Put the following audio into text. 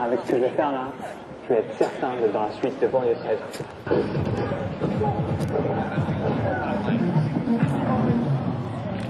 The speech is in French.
avec ce que je vais faire là, je vais être certain d'être dans la suite de banlieue 13.